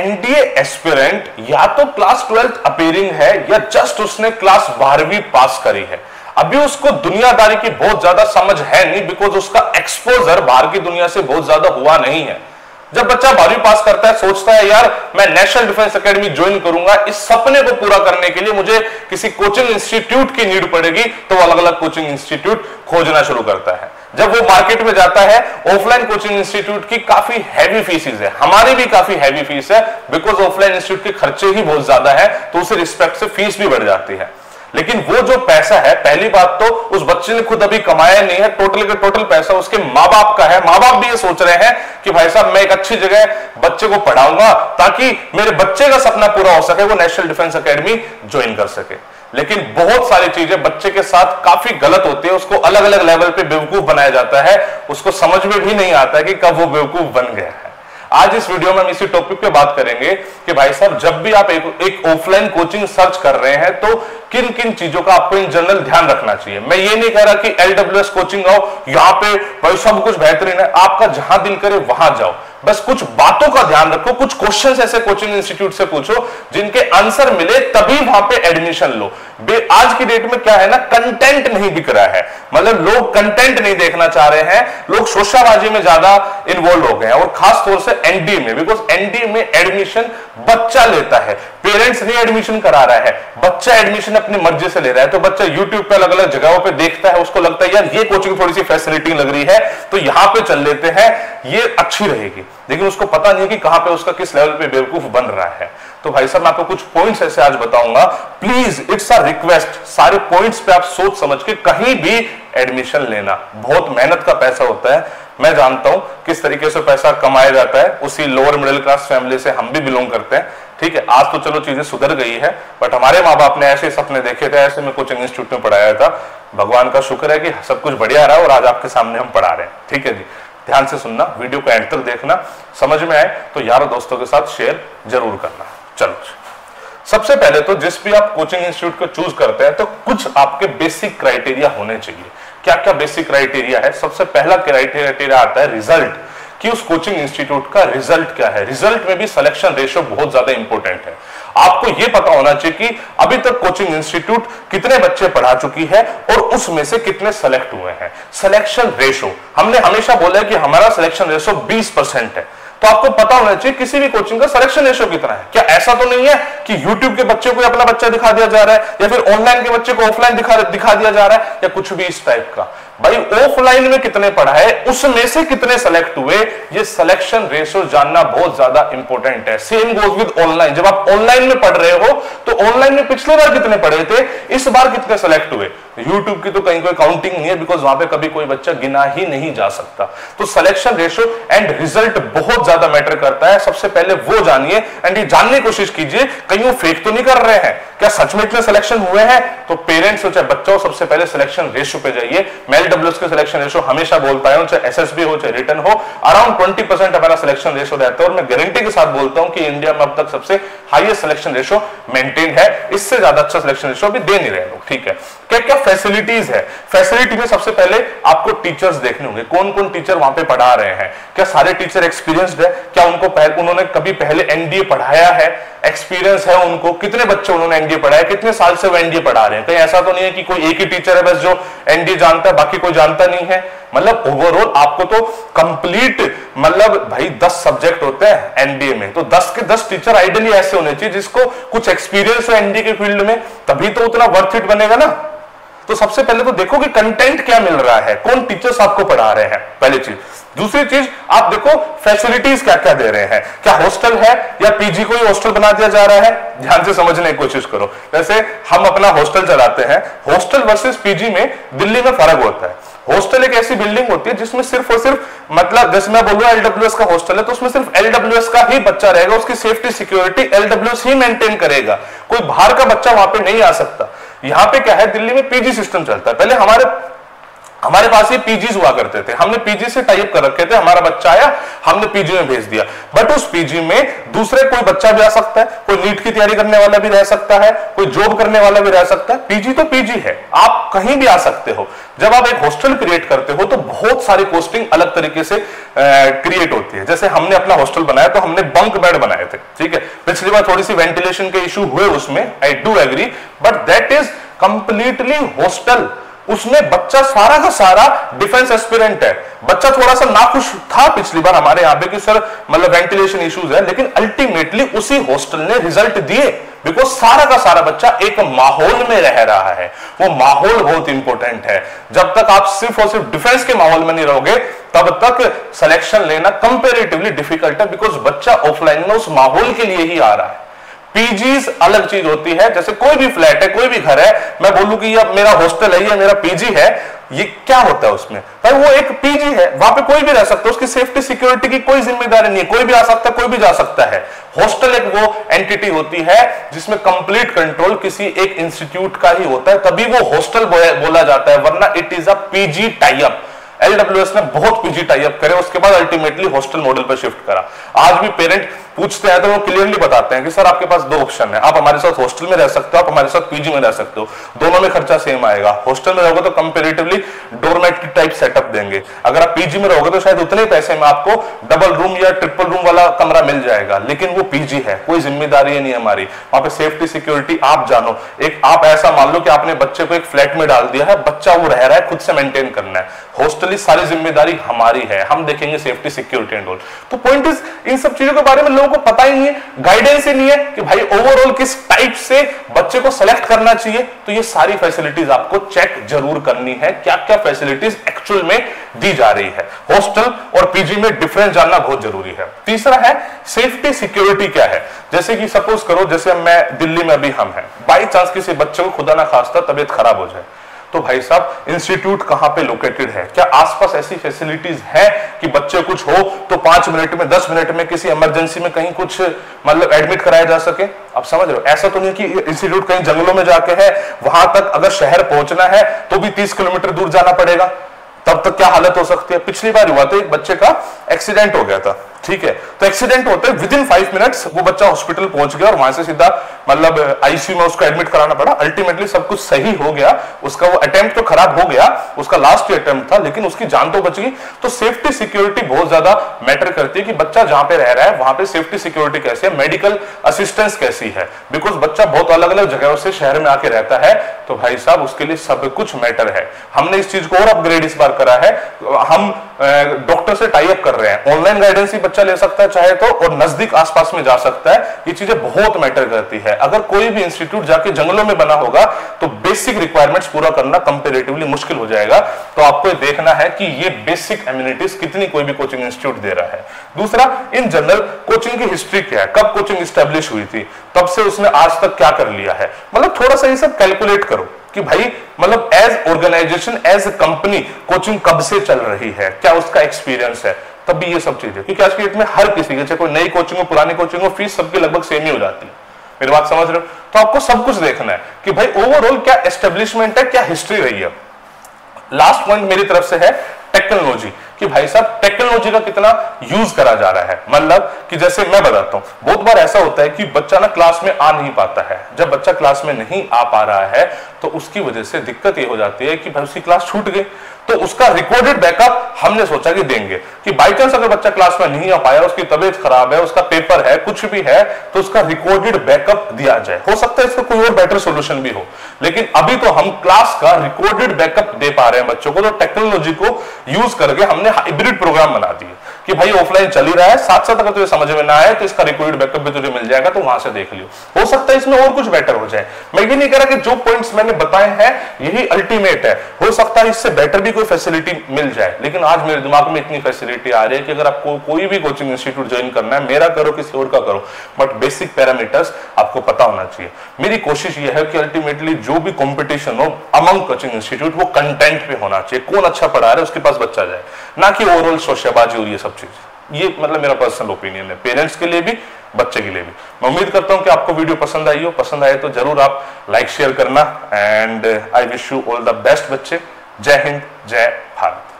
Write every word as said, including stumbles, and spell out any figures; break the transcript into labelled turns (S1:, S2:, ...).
S1: NDA aspirant या तो class twelfth appearing है या जस्ट उसने क्लास बारहवीं पास करी है, अभी उसको दुनियादारी की बहुत ज्यादा समझ है नहीं, बिकॉज उसका एक्सपोजर बाहर की दुनिया से बहुत ज्यादा हुआ नहीं है। जब बच्चा बारहवीं पास करता है, सोचता है यार मैं नेशनल डिफेंस एकेडमी ज्वाइन करूंगा, इस सपने को पूरा करने के लिए मुझे किसी कोचिंग इंस्टीट्यूट की नीड पड़ेगी, तो अलग अलग कोचिंग इंस्टीट्यूट खोजना शुरू करता है। जब वो मार्केट में जाता है, ऑफलाइन कोचिंग इंस्टीट्यूट की काफी हैवी फीसेस है, हमारी भी काफी हैवी फीस है, बिकॉज ऑफलाइन इंस्टीट्यूट के खर्चे ही बहुत ज्यादा है, तो उसी रिस्पेक्ट से फीस भी बढ़ जाती है। लेकिन वो जो पैसा है, पहली बात तो उस बच्चे ने खुद अभी कमाया नहीं है, टोटल का टोटल पैसा उसके माँ बाप का है। माँ बाप भी ये सोच रहे हैं कि भाई साहब मैं एक अच्छी जगह बच्चे को पढ़ाऊंगा ताकि मेरे बच्चे का सपना पूरा हो सके, वो नेशनल डिफेंस एकेडमी ज्वाइन कर सके। लेकिन बहुत सारी चीजें बच्चे के साथ काफी गलत होती है, उसको अलग अलग लेवल पे बेवकूफ बनाया जाता है, उसको समझ में भी नहीं आता है कि कब वो बेवकूफ बन गया है। आज इस वीडियो में हम इसी टॉपिक पे बात करेंगे कि भाई साहब जब भी आप एक, एक ऑफलाइन कोचिंग सर्च कर रहे हैं तो किन किन चीजों का आपको इन जनरल ध्यान रखना चाहिए। मैं ये नहीं कह रहा कि एलडब्ल्यूएस कोचिंग आओ, यहाँ पे भाई सब कुछ बेहतरीन है, आपका जहां दिल करे वहां जाओ, बस कुछ बातों का ध्यान रखो, कुछ क्वेश्चंस ऐसे कोचिंग इंस्टीट्यूट से पूछो जिनके आंसर मिले तभी वहां पे एडमिशन लो। आज की डेट में क्या है ना, कंटेंट नहीं दिख रहा है, मतलब लोग कंटेंट नहीं देखना चाह रहे हैं, लोग शोशाबाजी में ज्यादा इन्वॉल्व हो गए हैं, और खास तौर से एनडीए में, बिकॉज एनडीए में एडमिशन बच्चा लेता है, पेरेंट्स नहीं एडमिशन करा रहा है, बच्चा एडमिशन अपनी मर्जी से ले रहा है। तो बच्चा यूट्यूब पे अलग अलग जगहों पे देखता है, उसको लगता है यार ये कोचिंग थोड़ी सी फैसिलिटी लग रही है तो यहां पे चल लेते हैं, ये अच्छी रहेगी, लेकिन उसको पता नहीं कि कहां पे उसका किस लेवल पे बेवकूफ बन रहा है। तो भाई साहब मैं आपको कुछ पॉइंट्स ऐसे आज बताऊंगा, प्लीज इट्स अ रिक्वेस्ट, सारे पॉइंट्स पे आप सोच समझ के कहीं भी एडमिशन लेना, बहुत मेहनत का पैसा होता है। मैं जानता हूं किस तरीके से पैसा कमाया जाता है, उसी लोअर मिडिल क्लास फैमिली से हम भी बिलोंग करते हैं, ठीक है। आज तो चलो चीजें सुधर गई है, बट हमारे माँ बाप ने ऐसे सपने देखे थे, ऐसे में कोचिंग इंस्टीट्यूट में पढ़ाया था। भगवान का शुक्र है कि सब कुछ बढ़िया रहा और आज आपके सामने हम पढ़ा रहे हैं, ठीक है जी। ध्यान से सुनना, वीडियो को एंड तक देखना, समझ में आए तो यारों दोस्तों के साथ शेयर जरूर करना। चलो, सबसे पहले तो जिस भी आप कोचिंग इंस्टीट्यूट को चूज करते हैं तो कुछ आपके बेसिक क्राइटेरिया होने चाहिए। क्या क्या बेसिक क्राइटेरिया है? सबसे पहला क्राइटेरिया आता है रिजल्ट, कि उस कोचिंग इंस्टीट्यूट का रिजल्ट क्या है। रिजल्ट में भी सिलेक्शन रेशियो बहुत ज्यादा इंपॉर्टेंट है। आपको यह पता होना चाहिए कि अभी तक कोचिंग इंस्टीट्यूट कितने बच्चे पढ़ा चुकी है और उसमें से कितने सेलेक्ट हुए हैं। सिलेक्शन रेशियो, हमने हमेशा बोला है कि हमारा सिलेक्शन रेशियो बीस परसेंट है, तो आपको पता होना चाहिए किसी भी कोचिंग का सिलेक्शन रेशियो कितना है। क्या ऐसा तो नहीं है कि यूट्यूब के बच्चे को अपना बच्चा दिखा दिया जा रहा है या फिर ऑनलाइन के बच्चे को ऑफलाइन दिखा दिखा दिया जा रहा है या कुछ भी इस टाइप का। भाई ऑफलाइन में कितने पढ़ाए, उसमें से कितने सेलेक्ट हुए, ये सिलेक्शन रेशियो जानना बहुत ज्यादा इंपॉर्टेंट है। सेम गोज विद ऑनलाइन, जब आप ऑनलाइन में पढ़ रहे हो तो ऑनलाइन में पिछले बार कितने पढ़े थे, इस बार कितने सेलेक्ट हुए। यूट्यूब की तो कहीं कोई काउंटिंग नहीं है, बिकॉज वहां पे कभी कोई बच्चा गिना ही नहीं जा सकता। तो सिलेक्शन रेशियो एंड रिजल्ट बहुत ज्यादा मैटर करता है। सबसे पहले वो जानिए एंड ये जानने की कोशिश कीजिए कहीं वो फेक तो नहीं कर रहे हैं, क्या सच में इतने सिलेक्शन हुए हैं। तो पेरेंट्स हो चाहे बच्चा हो, सबसे पहले सिलेक्शन रेशियो पे जाइए। मैं एलडब्ल्यूएस के सिलेक्शन रेशियो हमेशा बोलता हूं, चाहे एसएसबी हो चाहे रिटर्न हो, अराउंड ट्वेंटी परसेंट हमारा सिलेक्शन रेशियो रहता है, और मैं गारंटी के साथ बोलता हूं कि इंडिया में अब तक सबसे हाईएस्ट सिलेक्शन रेशियो मेंटेन है। इससे ज्यादा अच्छा सिलेक्शन रेशियो भी दे नहीं रहे लोग, ठीक है। क्या क्या फैसिलिटीज है? फैसिलिटी में सबसे पहले आपको टीचर्स देखने होंगे, कौन कौन टीचर वहां पे पढ़ा रहे हैं। क्या सारे टीचर एक्सपीरियंस्ड है, क्या उनको पहले उन्होंने कभी पहले एनडीए पढ़ाया है, एक्सपीरियंस है उनको, कितने बच्चे उन्होंने एनडीए पढ़ाया, कितने साल से वो एनडीए पढ़ा रहे हैं। कहीं ऐसा तो नहीं है कि कोई एक ही टीचर है बस जो एनडीए जानता है, बाकी कोई जानता नहीं है। मतलब ओवरऑल आपको तो कंप्लीट, मतलब भाई दस सब्जेक्ट होते हैं एनडीए में, तो दस के दस टीचर आइडियली ऐसे होने चाहिए जिसको कुछ एक्सपीरियंस हो एनडीए के फील्ड में, तभी तो उतना वर्थ इट बनेगा ना। तो सबसे पहले तो देखो कि कंटेंट क्या मिल रहा है, कौन टीचर्स आपको पढ़ा रहे हैं, पहली चीज। दूसरी चीज आप देखो फैसिलिटीज क्या क्या दे रहे हैं, क्या हॉस्टल है या पीजी को ही हॉस्टल बना दिया जा रहा है। ध्यान से समझने की कोशिश करो। जैसे हम अपना हॉस्टल चलाते हैं, हॉस्टल वर्सेस पीजी में दिल्ली में फर्क होता है। हॉस्टल एक ऐसी बिल्डिंग होती है जिसमें सिर्फ और सिर्फ, मतलब जैसे मैं बोलूं एलडब्ल्यूएस का हॉस्टल है तो उसमें सिर्फ एलडब्ल्यूएस का ही बच्चा रहेगा, उसकी सेफ्टी सिक्योरिटी एलडब्ल्यूएस ही मेंटेन करेगा, कोई बाहर का बच्चा वहां पे नहीं आ सकता। यहां पे क्या है, दिल्ली में पीजी सिस्टम चलता है। पहले हमारे हमारे पास ये पीजीज हुआ करते थे, हमने पीजी से टाइप कर रखे थे, हमारा बच्चा आया हमने पीजी में भेज दिया, बट उस पीजी में दूसरे कोई बच्चा भी आ सकता है, कोई नीट की तैयारी करने वाला भी रह सकता है, कोई जॉब करने वाला भी रह सकता है। पीजी तो पीजी है, आप कहीं भी आ सकते हो। जब आप एक हॉस्टल क्रिएट करते हो तो बहुत सारी कॉस्टिंग अलग तरीके से क्रिएट होती है। जैसे हमने अपना हॉस्टल बनाया तो हमने बंक बेड बनाए थे, ठीक है, पिछली बार थोड़ी सी वेंटिलेशन के इशू हुए उसमें, I do agree, but that is completely hostel. उसमें बच्चा सारा का सारा डिफेंस एस्पिरेंट है। बच्चा थोड़ा सा नाखुश था पिछली बार हमारे यहां पे कि सर मतलब वेंटिलेशन इश्यूज है, लेकिन अल्टीमेटली उसी हॉस्टल ने रिजल्ट दिए, बिकॉज सारा का सारा बच्चा एक माहौल में रह रहा है। वो माहौल बहुत इंपॉर्टेंट है। जब तक आप सिर्फ और सिर्फ डिफेंस के माहौल में नहीं रहोगे तब तक सिलेक्शन लेना कंपेरेटिवली डिफिकल्ट है, बिकॉज बच्चा ऑफलाइन में उस माहौल के लिए ही आ रहा है। पीजीज अलग चीज होती है। जैसे कोई भी फ्लैट है, कोई भी घर है, मैं बोलूं कि ये मेरा हॉस्टल है, ये मेरा पीजी है, ये क्या होता है उसमें भाई? वो एक पीजी है, वहां पे कोई भी रह सकता है, उसकी सेफ्टी सिक्योरिटी की कोई जिम्मेदारी नहीं है, कोई भी आ सकता है, कोई भी जा सकता है। हॉस्टल एक वो एंटिटी होती है जिसमें कंप्लीट कंट्रोल किसी एक इंस्टीट्यूट का ही होता है, तभी वो हॉस्टल बोला जाता है, वरना it is a PG tie up. LWS ने बहुत पीजी टाई अप करे, उसके बाद अल्टीमेटली हॉस्टल मॉडल पर शिफ्ट करा। आज भी पेरेंट पूछते हैं तो वो क्लियरली बताते हैं कि सर आपके पास दो ऑप्शन है, आप हमारे साथ हॉस्टल में रह सकते हो, आप हमारे साथ पीजी में रह सकते हो, दोनों में खर्चा सेम आएगा। हॉस्टल में रहोगे तो कंपैरेटिवली डोरमेट की टाइप सेटअप देंगे, अगर आप पीजी में रहोगे तो शायद उतने पैसे में आपको डबल रूम या ट्रिपल रूम वाला कमरा मिल जाएगा, लेकिन वो पीजी है, कोई जिम्मेदारी नहीं हमारी, वहां पे सेफ्टी सिक्योरिटी आप जानो। एक आप ऐसा मान लो कि आपने बच्चे को एक फ्लैट में डाल दिया है, बच्चा वो रह रहा है, खुद से मेंटेन करना है, हॉस्टल सारी जिम्मेदारी हमारी है, हम देखेंगे सेफ्टी सिक्योरिटी एंड ऑल। तो पॉइंट इज इन सब चीजों के बारे में लोगों को पता ही नहीं है, गाइडेंस ही नहीं है कि भाई ओवरऑल किस टाइप से बच्चे को सेलेक्ट करना चाहिए। तो ये सारी फैसिलिटीज आपको चेक जरूर करनी है, क्या क्या फैसिलिटीज एक्चुअल में दी जा रही है। हॉस्टल और पीजी में डिफरेंस जानना बहुत जरूरी है। तीसरा है सेफ्टी सिक्योरिटी क्या है। जैसे कि सपोज करो जैसे मैं दिल्ली में अभी हम हैं, बाई चांस किसी बच्चे को खुदा ना खास्ता तबीयत खराब हो जाए, तो भाई साहब इंस्टीट्यूट कहां पे लोकेटेड है, क्या आसपास ऐसी फैसिलिटीज है कि बच्चे कुछ हो तो पांच मिनट में दस मिनट में किसी इमरजेंसी में कहीं कुछ मतलब एडमिट कराया जा सके। आप समझ रहे हो, ऐसा तो नहीं कि इंस्टीट्यूट कहीं जंगलों में जाके है, वहां तक अगर शहर पहुंचना है तो भी तीस किलोमीटर दूर जाना पड़ेगा, तब तक क्या हालत हो सकती है। पिछली बार हुआ था एक बच्चे का एक्सीडेंट हो गया था, ठीक है, तो एक्सीडेंट होते विद इन फाइव मिनट्स वो बच्चा हॉस्पिटल पहुंच गया और वहां से सीधा मतलब आईसीयू में उसको एडमिट कराना पड़ा। अल्टीमेटली सब कुछ सही हो गया, उसका वो अटेम्प्ट तो खराब हो गया, उसका लास्ट अटेम्प्ट था, लेकिन उसकी जान तो बच गई। तो सेफ्टी सिक्योरिटी बहुत ज्यादा मैटर करती है कि बच्चा जहां पे रह रहा है वहां पे सेफ्टी सिक्योरिटी कैसी है, मेडिकल असिस्टेंस कैसी है, बिकॉज बच्चा बहुत अलग अलग जगहों से शहर में आके रहता है, तो भाई साहब उसके लिए सब कुछ मैटर है। हमने इस चीज को और अपग्रेड इस बार करा है, हम डॉक्टर से टाई अप कर रहे हैं, ऑनलाइन गाइडेंस ही बच्चा ले सकता है चाहे तो, और नजदीक आसपास में जा सकता है। ये चीजें बहुत मैटर करती है। अगर कोई भी इंस्टीट्यूट जाके जंगलों में बना होगा तो बेसिक रिक्वायरमेंट्स पूरा करना कंपैरेटिवली मुश्किल हो जाएगा। तो आपको देखना है कि ये बेसिक एमिनिटीज कितनी कोई भी कोचिंग इंस्टीट्यूट दे रहा है। दूसरा, इन जनरल कोचिंग की हिस्ट्री क्या है, कब कोचिंग स्टैब्लिश हुई थी, तब से उसने आज तक क्या कर लिया है, मतलब थोड़ा सा ये सब कैलकुलेट करो कि भाई मतलब as organisation as a company coaching कब से चल रही है, क्या उसका एक्सपीरियंस है, तब भी ये सब चीजें। क्योंकि आज की डेट में हर किसी के, चाहे कोई नई कोचिंग हो पुरानी कोचिंग हो, फीस सबकी लगभग सेम ही हो जाती है। मेरी बात समझ रहे हो? तो आपको सब कुछ देखना है कि भाई ओवरऑल क्या एस्टेब्लिशमेंट है, क्या हिस्ट्री रही है। लास्ट पॉइंट मेरी तरफ से है टेक्नोलॉजी, कि भाई साहब टेक्नोलॉजी का कितना यूज करा जा रहा है। मतलब कि जैसे मैं बताता हूं, बहुत बार ऐसा होता है कि बच्चा ना क्लास में आ नहीं पाता है। जब बच्चा क्लास में नहीं आ पा रहा है तो उसकी वजह से दिक्कत ये हो जाती है कि भाई उसकी क्लास छूट गई, तो उसका रिकॉर्डेड बैकअप हमने सोचा कि देंगे कि बाई चांस अगर बच्चा क्लास में नहीं आ पाया, उसकी तबीयत खराब है, उसका पेपर है, कुछ भी है, तो उसका रिकॉर्डेड बैकअप दिया जाए। हो सकता है इसका कोई और बेटर सॉल्यूशन भी हो, लेकिन अभी तो हम क्लास का रिकॉर्डेड बैकअप दे पा रहे हैं बच्चों को। तो टेक्नोलॉजी को यूज करके हमने हाइब्रिड प्रोग्राम बना दिए कि भाई ऑफलाइन चल ही रहा है, साथ साथ अगर तुझे समझ में ना आए तो इसका रिकॉर्डेड बैकअप भी तुझे मिल जाएगा, तो वहां से देख लियो। हो सकता है इसमें और कुछ बेटर हो जाए। मैं ये नहीं कह रहा कि जो पॉइंट्स मैंने बताए हैं यही अल्टीमेट है, हो सकता है इससे बेटर भी कोई फैसिलिटी मिल जाए, लेकिन आज मेरे दिमाग में इतनी फैसिलिटी आ रही है कि अगर आपको कोई भी कोचिंग इंस्टीट्यूट ज्वाइन करना है, मेरा करो किसी और का करो, बट बेसिक पैरामीटर्स आपको पता होना चाहिए। मेरी कोशिश ये है कि अल्टीमेटली जो भी कंपटीशन हो अमंग कोचिंग इंस्टीट्यूट, वो कंटेंट पे होना चाहिए, कौन अच्छा पढ़ा रहा है उसके पास बच्चा जाए, ना कि ओवरऑल शोशाबाजी और ये सब चीज। ये मतलब मेरा पर्सनल ओपिनियन है, पेरेंट्स के लिए भी बच्चे के लिए भी। मैं उम्मीद करता हूं कि आपको वीडियो पसंद आई हो, पसंद आए तो जरूर आप लाइक शेयर करना, and I wish you all the best बच्चे। जय हिंद, जय भारत।